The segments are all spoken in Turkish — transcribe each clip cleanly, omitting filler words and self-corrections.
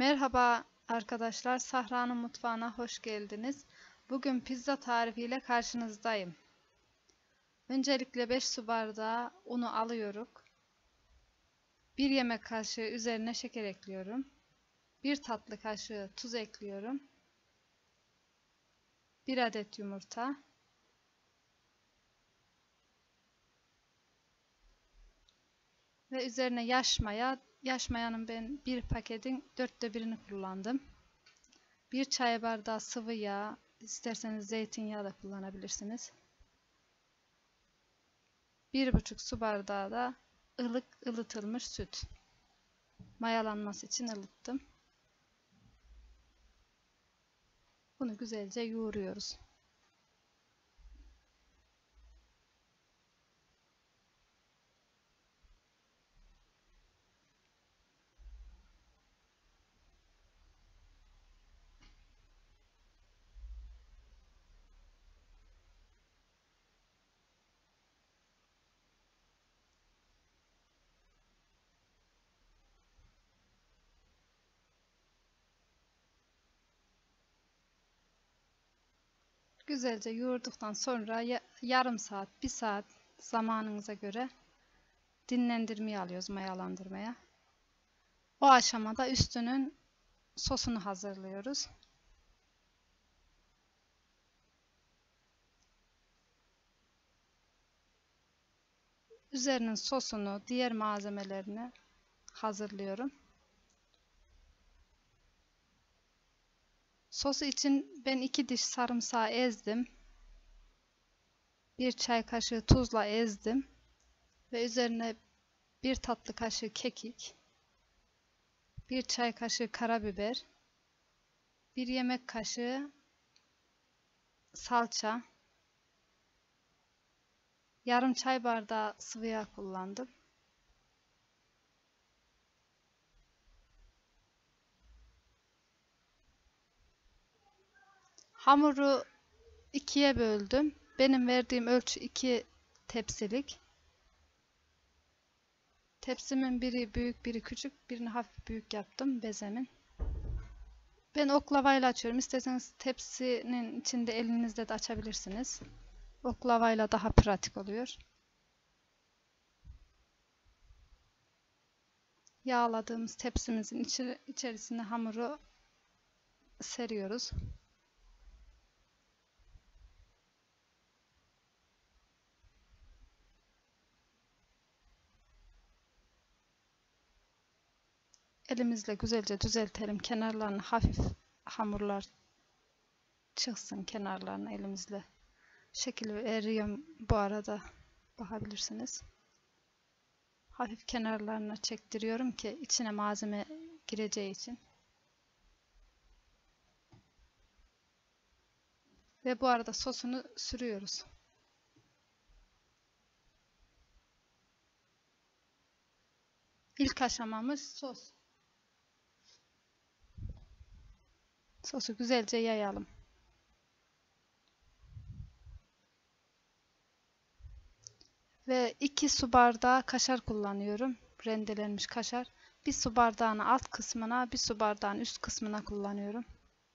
Merhaba arkadaşlar, Sahra'nın mutfağına hoş geldiniz. Bugün pizza tarifiyle karşınızdayım. Öncelikle 5 su bardağı unu alıyoruz. 1 yemek kaşığı üzerine şeker ekliyorum. 1 tatlı kaşığı tuz ekliyorum. 1 adet yumurta. Ve üzerine yaş mayanın ben bir paketin 4'te 1'ini kullandım. 1 çay bardağı sıvı yağ, isterseniz zeytinyağı da kullanabilirsiniz. 1,5 su bardağı da ılıtılmış süt. Mayalanması için ılıttım. Bunu güzelce yoğuruyoruz. Güzelce yoğurduktan sonra yarım saat, 1 saat zamanınıza göre dinlendirmeye alıyoruz, mayalandırmaya. O aşamada üstünün sosunu hazırlıyoruz. Üzerinin sosunu, diğer malzemelerini hazırlıyorum. Sosu için ben 2 diş sarımsağı ezdim. 1 çay kaşığı tuzla ezdim. Ve üzerine 1 tatlı kaşığı kekik, 1 çay kaşığı karabiber, 1 yemek kaşığı salça, yarım çay bardağı sıvı yağ kullandım. Hamuru 2'ye böldüm. Benim verdiğim ölçü 2 tepsilik. Tepsimin biri büyük, biri küçük. Birini hafif büyük yaptım bezemin. Ben oklavayla açıyorum. İsterseniz tepsinin içinde elinizle de açabilirsiniz. Oklavayla daha pratik oluyor. Yağladığımız tepsimizin içerisine hamuru seriyoruz. Elimizle güzelce düzeltelim. Kenarlarını hafif hamurlar çıksın kenarlarına elimizle. Şekil veriyorum bu arada, bakabilirsiniz. Hafif kenarlarına çektiriyorum ki içine malzeme gireceği için. Ve bu arada sosunu sürüyoruz. İlk aşamamız sos. Sosu güzelce yayalım. Ve 2 su bardağı kaşar kullanıyorum. Rendelenmiş kaşar. 1 su bardağını alt kısmına, 1 su bardağını üst kısmına kullanıyorum.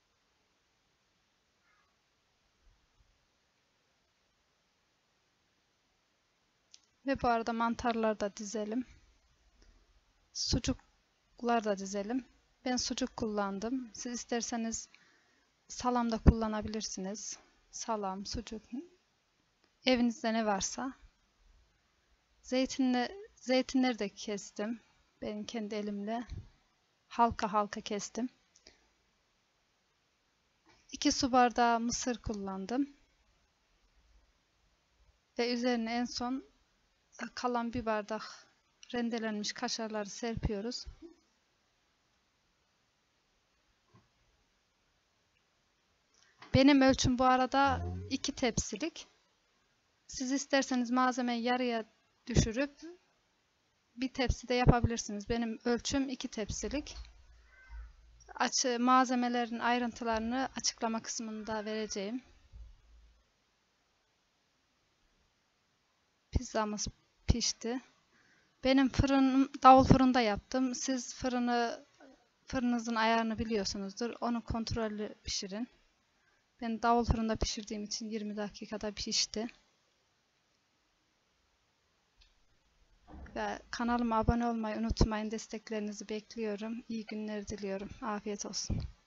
Ve bu arada mantarları da dizelim. Sucuklar da dizelim. Ben sucuk kullandım. Siz isterseniz salam da kullanabilirsiniz. Salam, sucuk. Evinizde ne varsa. Zeytinleri de kestim. Ben kendi elimle halka halka kestim. 2 su bardağı mısır kullandım. Ve üzerine en son kalan 1 bardak rendelenmiş kaşarları serpiyoruz. Benim ölçüm bu arada 2 tepsilik. Siz isterseniz malzemeyi yarıya düşürüp bir tepside yapabilirsiniz. Benim ölçüm 2 tepsilik. Malzemelerin ayrıntılarını açıklama kısmında vereceğim. Pizzamız pişti. Benim davul fırında yaptım. Siz Fırınınızın ayarını biliyorsunuzdur. Onu kontrollü pişirin. Ben davul fırında pişirdiğim için 20 dakikada pişti. Ve kanalıma abone olmayı unutmayın. Desteklerinizi bekliyorum. İyi günler diliyorum. Afiyet olsun.